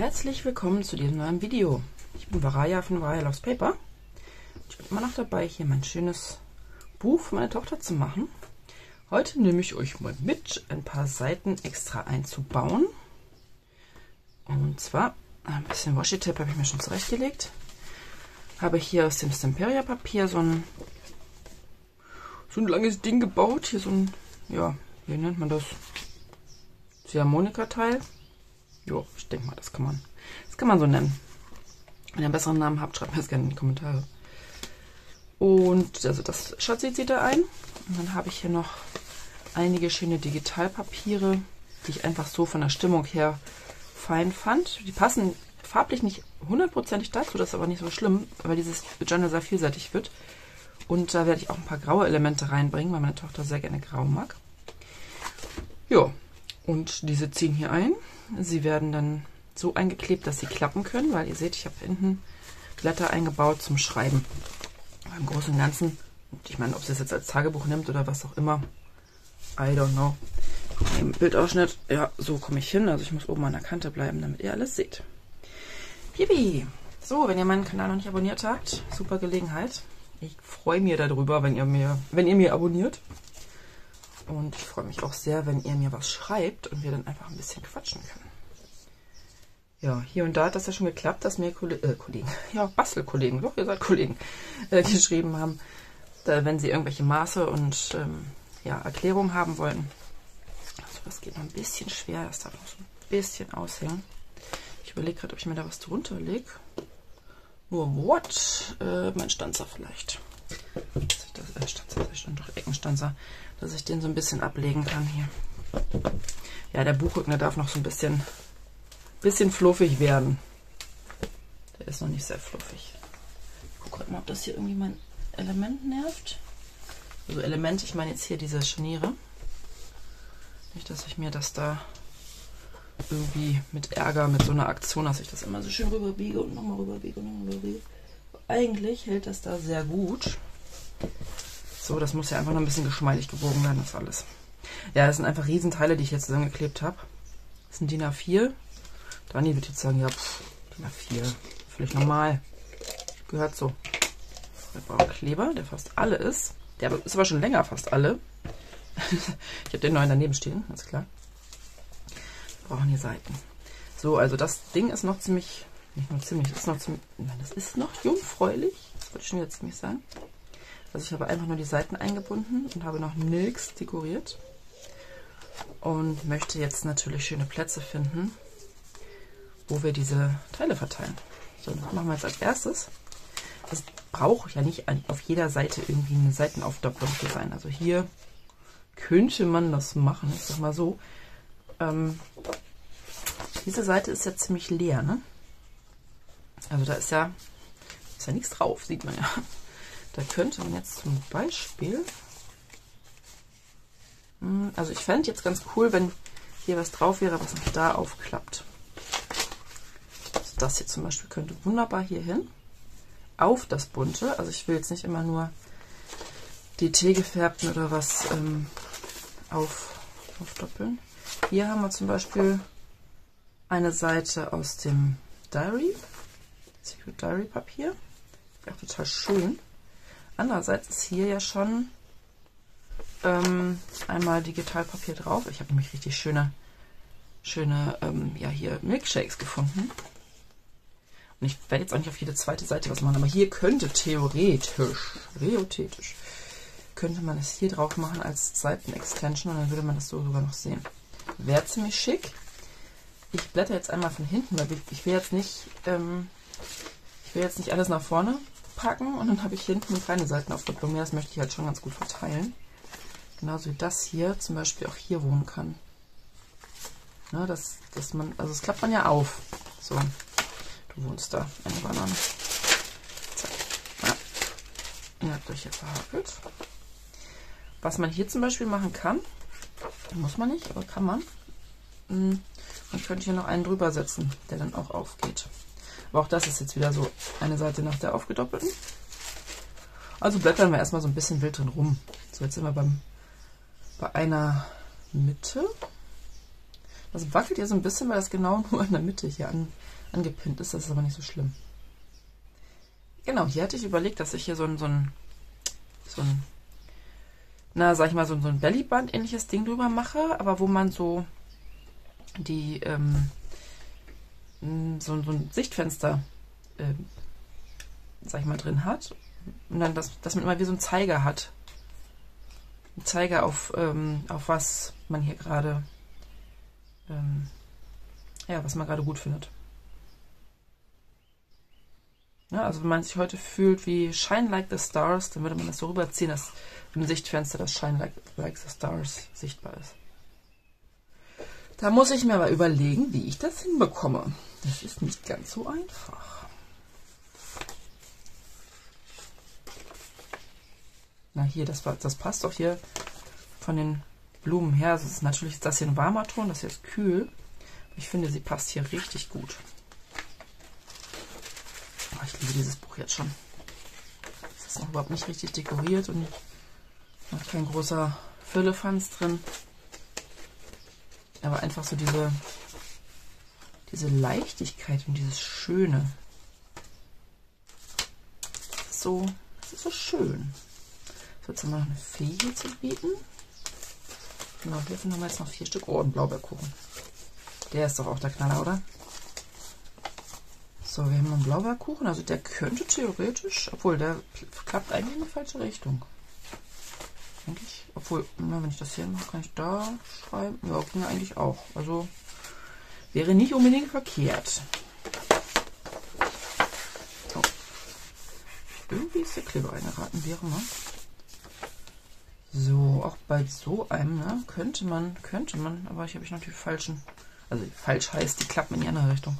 Herzlich willkommen zu diesem neuen Video. Ich bin Varaya von Varaya Loves Paper. Ich bin immer noch dabei, hier mein schönes Buch für meine Tochter zu machen. Heute nehme ich euch mal mit, ein paar Seiten extra einzubauen. Und zwar ein bisschen Washi-Tape habe ich mir schon zurechtgelegt. Habe hier aus dem Stamperia-Papier so ein langes Ding gebaut. Hier so ein, ja, wie nennt man das? Ziehharmonika-Teil. Jo, ich denke mal, das kann man so nennen. Wenn ihr einen besseren Namen habt, schreibt mir das gerne in die Kommentare. Und also das Schatzi zieht da ein. Und dann habe ich hier noch einige schöne Digitalpapiere, die ich einfach so von der Stimmung her fein fand. Die passen farblich nicht hundertprozentig dazu, das ist aber nicht so schlimm, weil dieses Journal sehr vielseitig wird. Und da werde ich auch ein paar graue Elemente reinbringen, weil meine Tochter sehr gerne grau mag. Ja, und diese ziehen hier ein. Sie werden dann so eingeklebt, dass sie klappen können, weil ihr seht, ich habe hinten Blätter eingebaut zum Schreiben. Im Großen und Ganzen, ich meine, ob sie es jetzt als Tagebuch nimmt oder was auch immer, I don't know. Im Bildausschnitt, ja, so komme ich hin. Also ich muss oben an der Kante bleiben, damit ihr alles seht. Yippie! So, wenn ihr meinen Kanal noch nicht abonniert habt, super Gelegenheit. Ich freue mich darüber, wenn ihr mir abonniert. Und ich freue mich auch sehr, wenn ihr mir was schreibt und wir dann einfach ein bisschen quatschen können. Ja, hier und da hat das ja schon geklappt, dass mir Kollegen, ja, Bastelkollegen, doch, ihr seid Kollegen, geschrieben haben, wenn sie irgendwelche Maße und ja, Erklärungen haben wollten. Also das geht noch ein bisschen schwer, das darf noch so ein bisschen aushängen. Ich überlege gerade, ob ich mir da was drunter lege. Nur what? Mein Stanzer vielleicht. Eckenstanzer, dass ich den so ein bisschen ablegen kann hier. Ja, der Buchrücken, der darf noch so ein bisschen fluffig werden. Der ist noch nicht sehr fluffig. Ich gucke gerade mal, ob das hier irgendwie mein Element nervt. Also Element, ich meine jetzt hier diese Scharniere. Nicht, dass ich mir das da irgendwie mit Ärger, mit so einer Aktion, dass ich das immer so schön rüberbiege und nochmal rüberbiege und nochmal rüberbiege. Eigentlich hält das da sehr gut. So, das muss ja einfach noch ein bisschen geschmeidig gebogen werden, das alles. Ja, das sind einfach Riesenteile, die ich jetzt zusammengeklebt habe. Das sind DIN A4. Dani wird jetzt sagen, ja, DIN A4, völlig normal. Gehört so. Wir brauchen Kleber, der fast alle ist. Der ist aber schon länger fast alle. Ich habe den neuen daneben stehen, ganz klar. Wir brauchen hier Seiten. So, also das Ding ist noch ziemlich, nicht nur ziemlich, ist noch ziemlich, nein, das ist noch jungfräulich. Das wollte ich schon wieder ziemlich sagen. Also ich habe einfach nur die Seiten eingebunden und habe noch nichts dekoriert. Und möchte jetzt natürlich schöne Plätze finden, wo wir diese Teile verteilen. So, das machen wir jetzt als erstes. Es braucht ja nicht auf jeder Seite irgendwie eine Seitenaufdoppelung zu sein. Also hier könnte man das machen, ich sag mal so. Diese Seite ist ja ziemlich leer, ne? Also da ist ja nichts drauf, sieht man ja. Da könnte man jetzt zum Beispiel, also ich fände jetzt ganz cool, wenn hier was drauf wäre, was noch da aufklappt. Also das hier zum Beispiel könnte wunderbar hier hin, auf das Bunte. Also ich will jetzt nicht immer nur die teegefärbten oder was aufdoppeln. Hier haben wir zum Beispiel eine Seite aus dem Diary, Secret Diary Papier. Wäre total schön. Andererseits ist hier ja schon einmal Digitalpapier drauf. Ich habe nämlich richtig schöne ja, hier Milkshakes gefunden. Und ich werde jetzt auch nicht auf jede zweite Seite was machen, aber hier könnte theoretisch, könnte man es hier drauf machen als Seitenextension und dann würde man das so sogar noch sehen. Wäre ziemlich schick. Ich blätter jetzt einmal von hinten, weil ich will jetzt nicht alles nach vorne packen und dann habe ich hinten eine kleine Seitenaufdoppelung. Das möchte ich halt schon ganz gut verteilen. Genauso wie das hier zum Beispiel auch hier wohnen kann. Ne, also das klappt man ja auf. So, du wohnst da, eine Banane. Zack. Ja. Ihr habt euch hier verhakelt. Was man hier zum Beispiel machen kann, muss man nicht, aber kann man. Man könnte hier noch einen drüber setzen, der dann auch aufgeht. Aber auch das ist jetzt wieder so eine Seite nach der aufgedoppelten. Also blättern wir erstmal so ein bisschen wild drin rum. So, jetzt sind wir bei einer Mitte. Das wackelt hier so ein bisschen, weil das genau nur in der Mitte hier angepinnt ist. Das ist aber nicht so schlimm. Genau, hier hatte ich überlegt, dass ich hier so ein na, sag ich mal, so ein Bellyband-ähnliches Ding drüber mache, aber wo man so die, so ein Sichtfenster, sag ich mal, drin hat. Und dann, dass man immer wie so einen Zeiger hat. Ein Zeiger auf was man hier gerade, ja, was man gerade gut findet. Ja, also wenn man sich heute fühlt wie Shine Like the Stars, dann würde man das so rüberziehen, dass im Sichtfenster das Shine like the Stars sichtbar ist. Da muss ich mir aber überlegen, wie ich das hinbekomme. Das ist nicht ganz so einfach. Na hier, das passt doch hier von den Blumen her. Das ist natürlich das hier ein warmer Ton, das hier ist kühl. Ich finde, sie passt hier richtig gut. Oh, ich liebe dieses Buch jetzt schon. Es ist noch überhaupt nicht richtig dekoriert und noch kein großer Firlefanz drin. Aber einfach so diese Leichtigkeit und dieses Schöne. Das ist so schön. So, jetzt haben wir noch eine Fee hier zu bieten. Genau, hiervon haben wir jetzt noch 4 Stück. Oh, ein Blaubeerkuchen. Der ist doch auch der Knaller, oder? So, wir haben noch einen Blaubeerkuchen. Also der könnte theoretisch, obwohl der klappt eigentlich in die falsche Richtung. Denke ich. Obwohl, wenn ich das hier mache, kann ich da schreiben. Ja, ging eigentlich auch. Also wäre nicht unbedingt verkehrt. Oh. Irgendwie ist der Kleber reingeraten, wie auch immer. So, auch bei so einem, ne, könnte man, aber ich habe natürlich falschen. Also falsch heißt, die klappen in die andere Richtung.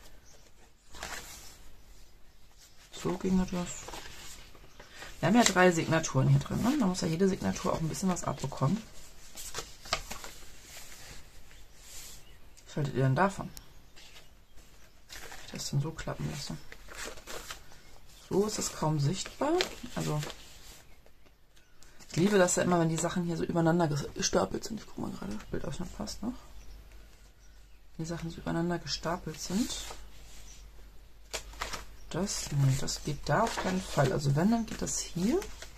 So ging das. Wir haben ja 3 Signaturen hier drin. Ne? Da muss ja jede Signatur auch ein bisschen was abbekommen. Was haltet ihr denn davon? Ich das denn so klappen lasse. So ist es kaum sichtbar. Also ich liebe das ja immer, wenn die Sachen hier so übereinander gestapelt sind. Ich gucke mal gerade, das Bildausschnitt passt noch. Die Sachen so übereinander gestapelt sind. Nee, das geht da auf keinen Fall. Also wenn, dann geht das hier.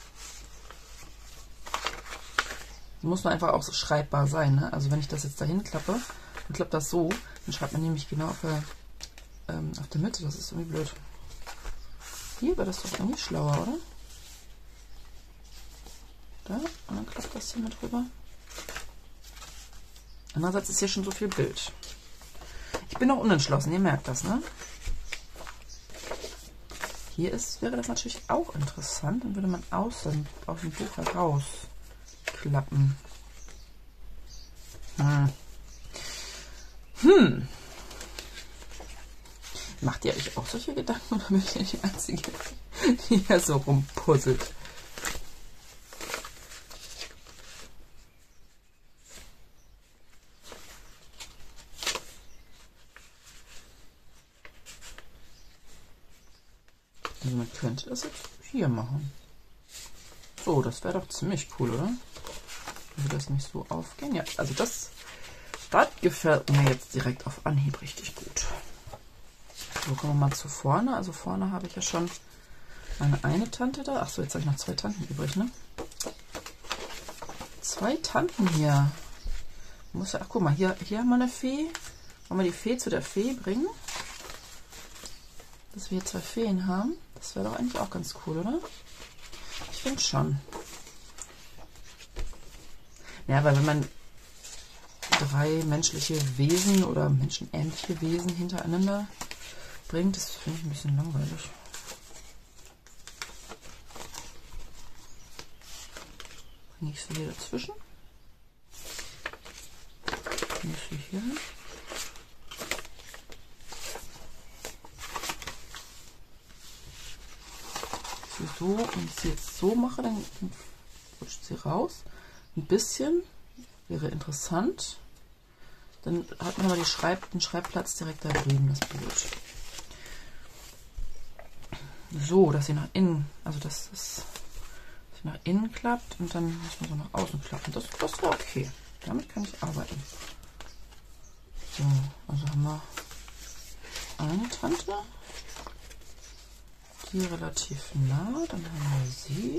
Muss nur einfach auch so schreibbar sein. Ne? Also wenn ich das jetzt dahin klappe und klappe das so, dann schreibt man nämlich genau auf der Mitte. Das ist irgendwie blöd. Hier wäre das doch irgendwie schlauer, oder? Da, und dann klappt das hier mit rüber. Andererseits ist hier schon so viel Bild. Ich bin noch unentschlossen, ihr merkt das, ne? Hier wäre das natürlich auch interessant. Dann würde man aus dem Buch heraus klappen. Macht ihr euch auch solche Gedanken oder bin ich die Einzige, die hier so rumpuzzelt? Also man könnte das jetzt hier machen. So, das wäre doch ziemlich cool, oder? Würde das nicht so aufgehen? Ja, also das gefällt mir jetzt direkt auf Anhieb richtig gut. So, kommen wir mal zu vorne. Also vorne habe ich ja schon meine eine Tante da. Achso, jetzt habe ich noch 2 Tanten übrig, ne? 2 Tanten hier. Muss ja, ach, guck mal, hier haben wir eine Fee. Wollen wir die Fee zu der Fee bringen? Dass wir hier 2 Feen haben. Das wäre doch eigentlich auch ganz cool, oder? Ich finde schon. Ja, weil wenn man 3 menschliche Wesen oder menschenähnliche Wesen hintereinander bringt, das finde ich ein bisschen langweilig. Bringe ich sie hier dazwischen? Bringe ich sie hier hin? So, und ich sie jetzt so mache, dann rutscht sie raus. Ein bisschen wäre interessant. Dann hat man aber den Schreibplatz direkt da drüben, das Bild. So, dass sie nach innen, also dass sie nach innen klappt und dann muss man so nach außen klappen. Das wäre okay. Damit kann ich arbeiten. So, also haben wir eine Tante, die relativ nah, dann haben wir sie.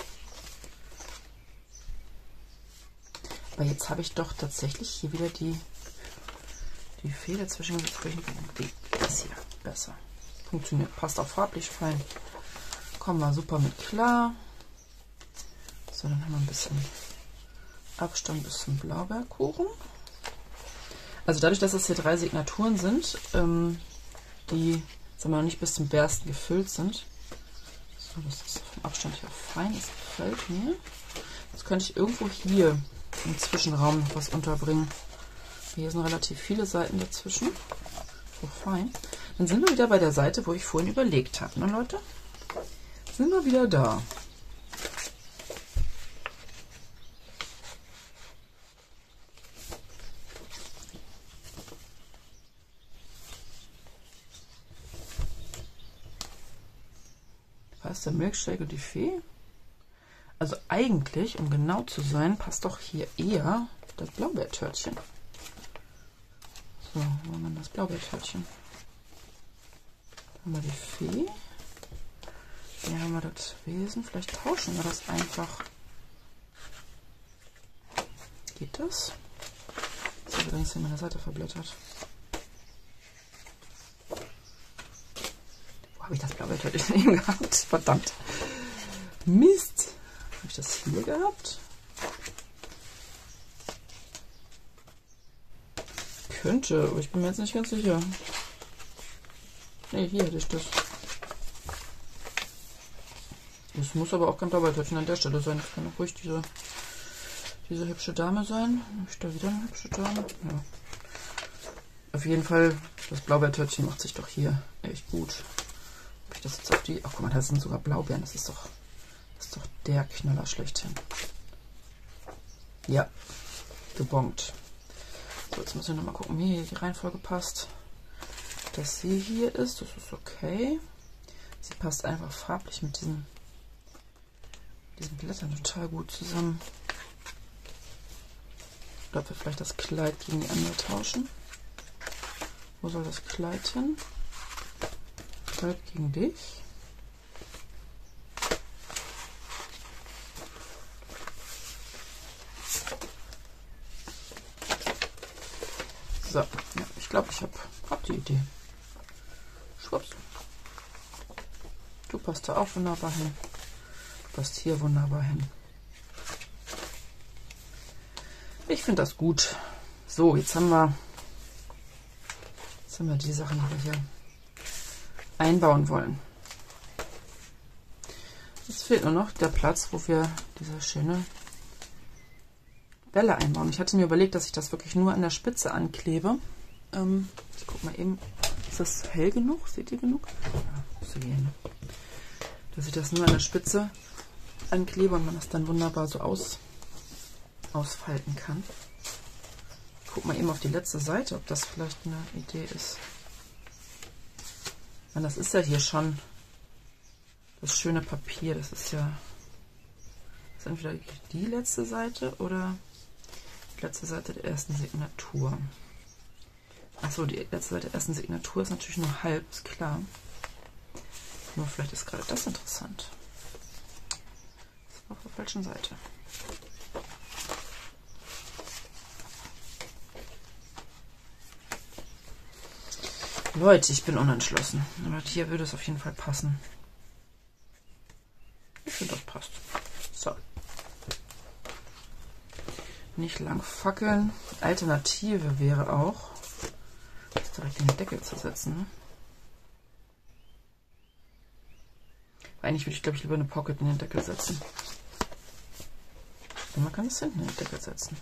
Aber jetzt habe ich doch tatsächlich hier wieder die Feder zwischen den Sprüchen. Das hier besser. Funktioniert, passt auch farblich fein. Kommen wir super mit klar. So, dann haben wir ein bisschen Abstand bis zum Blaubeerkuchen. Also dadurch, dass das hier 3 Signaturen sind, die, sagen wir mal, nicht bis zum Bersten gefüllt sind. So, das ist vom Abstand her fein, das gefällt mir. Jetzt könnte ich irgendwo hier im Zwischenraum noch was unterbringen. Hier sind relativ viele Seiten dazwischen. So fein. Dann sind wir wieder bei der Seite, wo ich vorhin überlegt habe, ne Leute? Sind wir wieder da. Der Milkshake und die Fee. Also eigentlich, um genau zu sein, passt doch hier eher das Blaubeertörtchen. So, wo haben wir das Blaubeertörtchen? Haben wir die Fee. Hier haben wir das Wesen. Vielleicht tauschen wir das einfach. Geht das? Das ist übrigens hier meine Seite verblättert. Habe ich das Blaubeertörtchen eben gehabt? Verdammt. Mist. Habe ich das hier gehabt? Könnte, aber ich bin mir jetzt nicht ganz sicher. Ne, hier hätte ich das. Es muss aber auch kein Blaubeertörtchen an der Stelle sein. Das kann auch ruhig diese hübsche Dame sein. Habe ich da wieder eine hübsche Dame? Ja. Auf jeden Fall, das Blaubeertörtchen macht sich doch hier echt gut. Das jetzt auf die. Ach guck mal, das sind sogar Blaubeeren. Das ist doch der Knaller schlechthin. Ja, gebongt. So, jetzt müssen wir noch mal gucken, wie hier die Reihenfolge passt. Dass sie hier ist, das ist okay. Sie passt einfach farblich mit diesen Blättern total gut zusammen. Ich glaube, wir vielleicht das Kleid gegen die andere tauschen. Wo soll das Kleid hin? Kleid gegen dich. So, ja, ich glaube, ich hab die Idee. Schwupps. Du passt da auch wunderbar hin. Du passt hier wunderbar hin. Ich finde das gut. So, jetzt haben wir die Sachen, die wir hier einbauen wollen. Jetzt fehlt nur noch der Platz, wo wir diese schöne Bälle einbauen. Ich hatte mir überlegt, dass ich das wirklich nur an der Spitze anklebe. Ich gucke mal eben, ist das hell genug? Seht ihr genug? Ja, müsste gehen. Dass ich das nur an der Spitze anklebe und man das dann wunderbar so ausfalten kann. Ich gucke mal eben auf die letzte Seite, ob das vielleicht eine Idee ist. Das ist ja hier schon das schöne Papier. Das ist ja entweder die letzte Seite oder die letzte Seite der ersten Signatur. Achso, die letzte Seite der ersten Signatur ist natürlich nur halb, ist klar. Nur vielleicht ist gerade das interessant. Das ist auf der falschen Seite. Leute, ich bin unentschlossen. Aber hier würde es auf jeden Fall passen. Ich finde, das passt. So. Nicht lang fackeln. Alternative wäre auch, das direkt in den Deckel zu setzen. Ne? Eigentlich würde ich, glaube ich, lieber eine Pocket in den Deckel setzen. Und man kann es hinten in den Deckel setzen.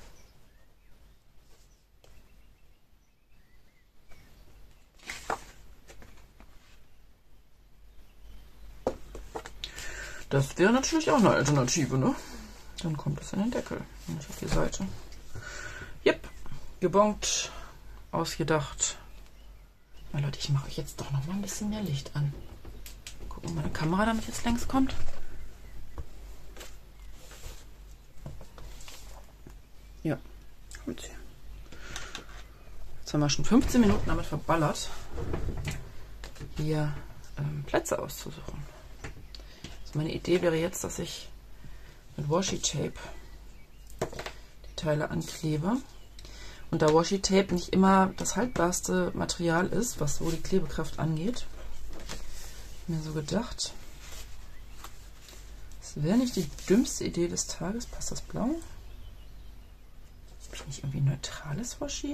Das wäre natürlich auch eine Alternative, ne? Dann kommt es in den Deckel, nicht auf die Seite. Jep, gebongt, ausgedacht. Na Leute, ich mache euch jetzt doch noch mal ein bisschen mehr Licht an. Gucken, ob meine Kamera damit jetzt längs kommt. Ja, gut. Jetzt haben wir schon 15 Minuten damit verballert, hier Plätze auszusuchen. Also meine Idee wäre jetzt, dass ich mit Washi-Tape die Teile anklebe. Und da Washi-Tape nicht immer das haltbarste Material ist, was so die Klebekraft angeht, habe ich mir so gedacht, das wäre nicht die dümmste Idee des Tages. Passt das blau? Habe ich nicht irgendwie ein neutrales Washi?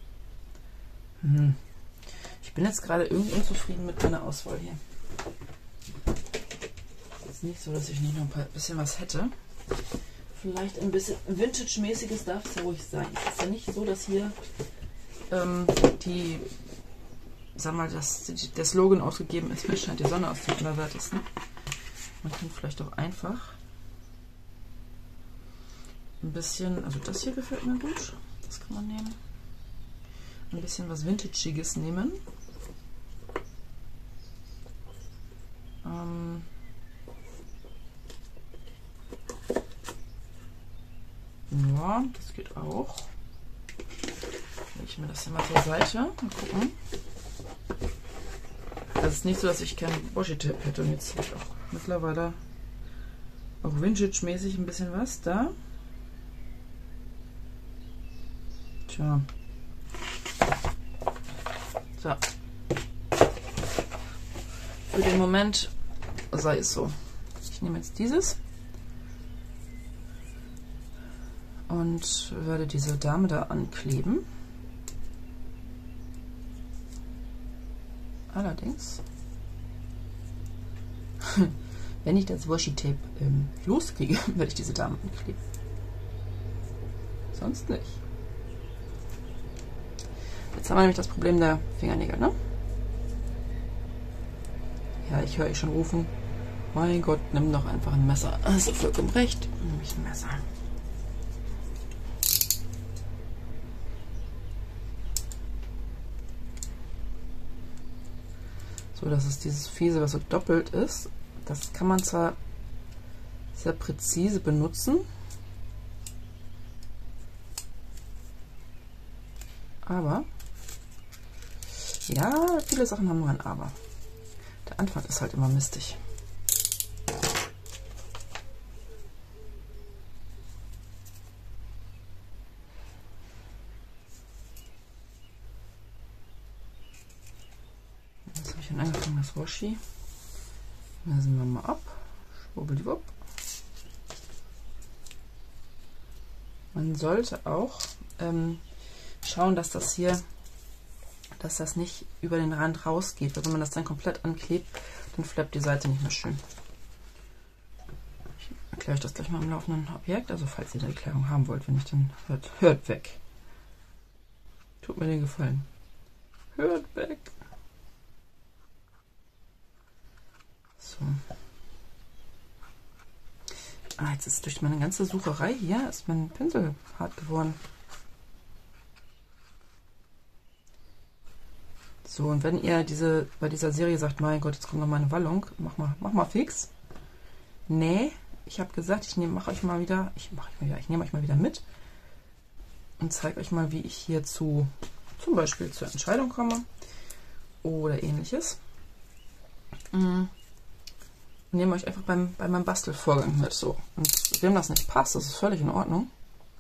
Ich bin jetzt gerade irgendwie unzufrieden mit meiner Auswahl hier. Es ist nicht so, dass ich nicht noch ein bisschen was hätte. Vielleicht ein bisschen Vintage-mäßiges darf es ja ruhig sein. Es ist ja nicht so, dass hier der Slogan ausgegeben ist, mir scheint die Sonne aus dem Allerwertesten. Man kann vielleicht auch einfach ein bisschen, also das hier gefällt mir gut, das kann man nehmen. Ein bisschen was Vintagiges nehmen. Ja, das geht auch. Lege ich mir das hier mal zur Seite. Mal gucken. Es ist nicht so, dass ich kein Washi-Tape hätte. Und jetzt habe ich auch mittlerweile auch Vintage-mäßig ein bisschen was da. Tja. So. Für den Moment sei es so. Ich nehme jetzt dieses und werde diese Dame da ankleben. Allerdings, wenn ich das Washi-Tape loskriege, werde ich diese Dame ankleben. Sonst nicht. Jetzt haben wir nämlich das Problem der Fingernägel, ne? Ja, ich höre euch schon rufen. Mein Gott, nimm doch einfach ein Messer. Hast du vollkommen recht. Nimm ich ein Messer. So, das ist dieses Fiese, was so doppelt ist. Das kann man zwar sehr präzise benutzen, aber ja, viele Sachen haben nur ein Aber. Der Anfang ist halt immer mistig. Jetzt habe ich dann angefangen, das Washi. Lassen wir mal ab. Schwubbeldiwupp. Man sollte auch schauen, dass das hier, dass das nicht über den Rand rausgeht, weil wenn man das dann komplett anklebt, dann flappt die Seite nicht mehr schön. Ich erkläre euch das gleich mal im laufenden Objekt, also falls ihr eine Erklärung haben wollt, wenn nicht, dann hört weg. Tut mir den Gefallen. Hört weg. So. Ah, jetzt ist durch meine ganze Sucherei hier ist mein Pinsel hart geworden. So, und wenn ihr bei dieser Serie sagt, mein Gott, jetzt kommt noch mal eine Wallung, mach mal fix. Nee, ich habe gesagt, ich nehme euch mal wieder mit und zeige euch mal, wie ich hier zum Beispiel zur Entscheidung komme oder ähnliches. Und nehme euch einfach bei meinem Bastelvorgang mit. So. Und wem das nicht passt, das ist völlig in Ordnung.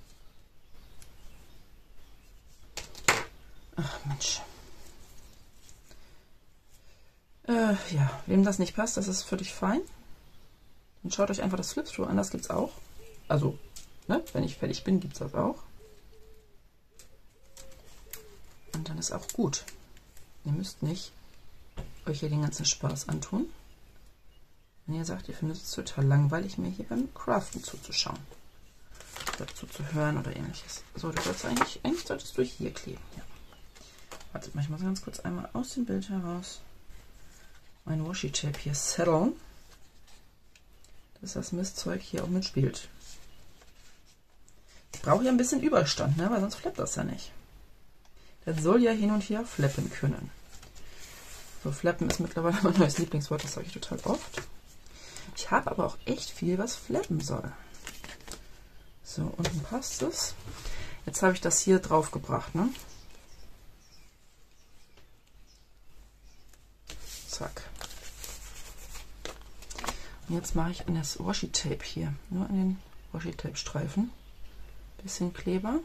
Ach Mensch. Ja, wem das nicht passt, das ist völlig fein. Dann schaut euch einfach das Flipthrough an, das gibt es auch. Also, ne, wenn ich fertig bin, gibt es das auch. Und dann ist auch gut. Ihr müsst nicht euch hier den ganzen Spaß antun. Wenn ihr sagt, ihr findet es total langweilig, mir hier beim Craften zuzuschauen. Oder zuzuhören oder ähnliches. So, du sollst eigentlich solltest du hier kleben. Ja. Wartet mal, ich muss ganz kurz einmal aus dem Bild heraus mein Washi-Tape hier setteln, dass das Mistzeug hier auch mitspielt. Ich brauche ja ein bisschen Überstand, ne? Weil sonst flappt das ja nicht. Das soll ja hin und her flappen können. So, flappen ist mittlerweile mein neues Lieblingswort, das sage ich total oft. Ich habe aber auch echt viel, was flappen soll. So, unten passt es. Jetzt habe ich das hier drauf gebracht, ne? Jetzt mache ich an das Washi-Tape hier, nur an den Washi-Tape-Streifen, bisschen Kleber.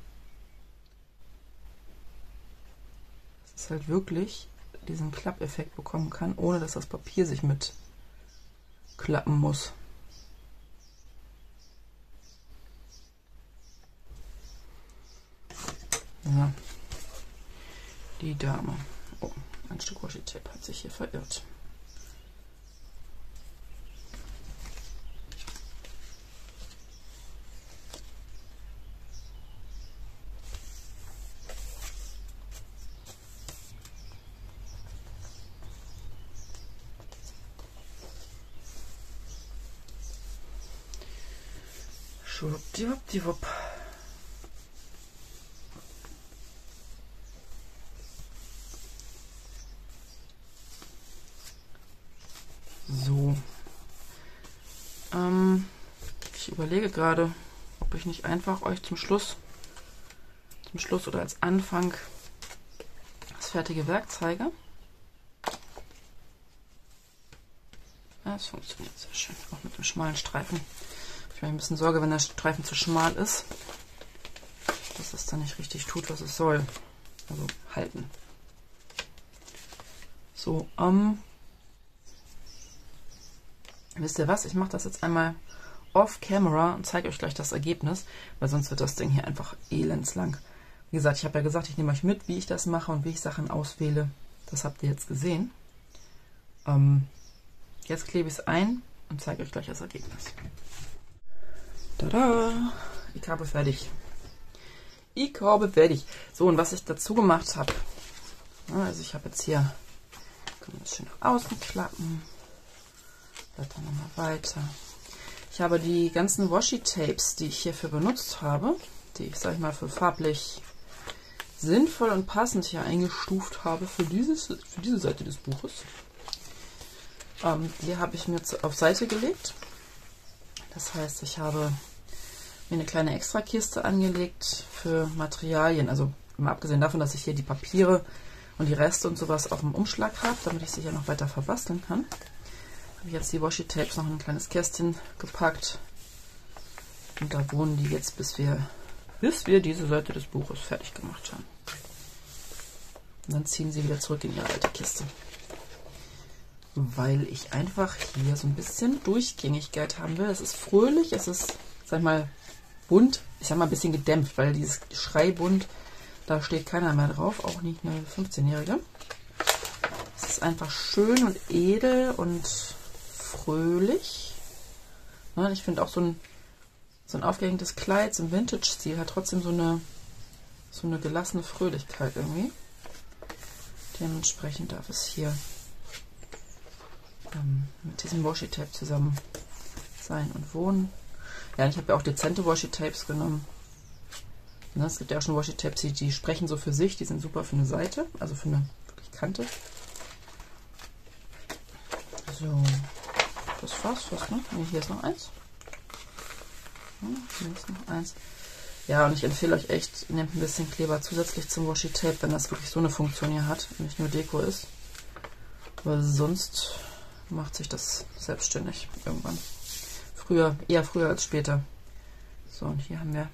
Dass es halt wirklich diesen Klappeffekt bekommen kann, ohne dass das Papier sich mit klappen muss. So. Die Dame. Oh, ein Stück Washi-Tape hat sich hier verirrt. Schwuppdiwuppdiwupp. So. Ich überlege gerade, ob ich nicht einfach euch zum Schluss oder als Anfang das fertige Werk zeige. Ja, es funktioniert sehr schön, auch mit dem schmalen Streifen. Ich habe ein bisschen Sorge, wenn der Streifen zu schmal ist, dass es dann nicht richtig tut, was es soll. Also halten. So, wisst ihr was? Ich mache das jetzt einmal off-camera und zeige euch gleich das Ergebnis, weil sonst wird das Ding hier einfach elendslang. Wie gesagt, ich habe ja gesagt, ich nehme euch mit, wie ich das mache und wie ich Sachen auswähle. Das habt ihr jetzt gesehen. Jetzt klebe ich es ein und zeige euch gleich das Ergebnis. Tada! Ich habe fertig. Ich habe fertig. So, und was ich dazu gemacht habe, also ich habe jetzt hier, können wir das schön nach außen klappen, blätter nochmal weiter. Ich habe die ganzen Washi-Tapes, die ich hierfür benutzt habe, die ich, sag ich mal, für farblich sinnvoll und passend hier eingestuft habe für diese Seite des Buches. Die habe ich mir auf Seite gelegt. Das heißt, ich habe mir eine kleine Extrakiste angelegt für Materialien. Also mal abgesehen davon, dass ich hier die Papiere und die Reste und sowas auf dem Umschlag habe, damit ich sie hier noch weiter verbasteln kann. Habe ich jetzt die Washi-Tapes noch in ein kleines Kästchen gepackt. Und da wohnen die jetzt, bis wir diese Seite des Buches fertig gemacht haben. Und dann ziehen sie wieder zurück in ihre alte Kiste. Weil ich einfach hier so ein bisschen Durchgängigkeit haben will. Es ist fröhlich, es ist, sag ich mal, bunt. Ich sag mal ein bisschen gedämpft, weil dieses Schreibunt, da steht keiner mehr drauf, auch nicht eine 15-Jährige. Es ist einfach schön und edel und fröhlich. Ja, ich finde auch so ein aufgehängtes Kleid im Vintage-Stil hat trotzdem so eine gelassene Fröhlichkeit irgendwie. Dementsprechend darf es hier mit diesem Washi-Tape zusammen sein und wohnen. Ja, ich habe ja auch dezente Washi-Tapes genommen. Ne, es gibt ja auch schon Washi-Tapes, die sprechen so für sich, die sind super für eine Seite, also für eine wirklich Kante. So, das war's fast, ne? Nee, hier ist noch eins. Hier ist noch eins. Ja, und ich empfehle euch echt, nehmt ein bisschen Kleber zusätzlich zum Washi-Tape, wenn das wirklich so eine Funktion hier hat, nicht nur Deko ist. Weil sonst macht sich das selbstständig irgendwann. Eher früher als später. So, und hier haben wir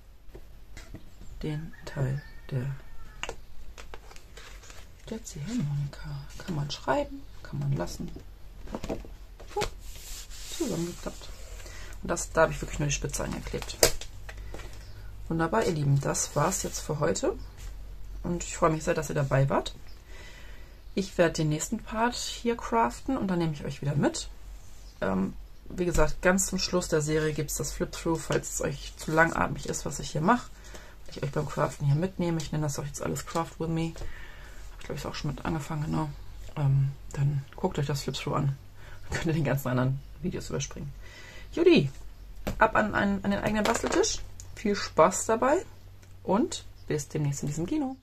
den Teil der Ziehharmonika. Kann man schreiben, kann man lassen. Zusammengeklappt. Und da habe ich wirklich nur die Spitze angeklebt. Wunderbar, ihr Lieben, das war's jetzt für heute. Und ich freue mich sehr, dass ihr dabei wart. Ich werde den nächsten Part hier craften und dann nehme ich euch wieder mit. Wie gesagt, ganz zum Schluss der Serie gibt es das Flip-Through, falls es euch zu langatmig ist, was ich hier mache. Ich euch beim Craften hier mitnehme. Ich nenne das auch jetzt alles Craft with Me. Habe ich, glaube ich, auch schon mit angefangen, genau. Dann guckt euch das Flip-Through an. Dann könnt ihr den ganzen anderen Videos überspringen. Judy, ab an den eigenen Basteltisch. Viel Spaß dabei und bis demnächst in diesem Kino.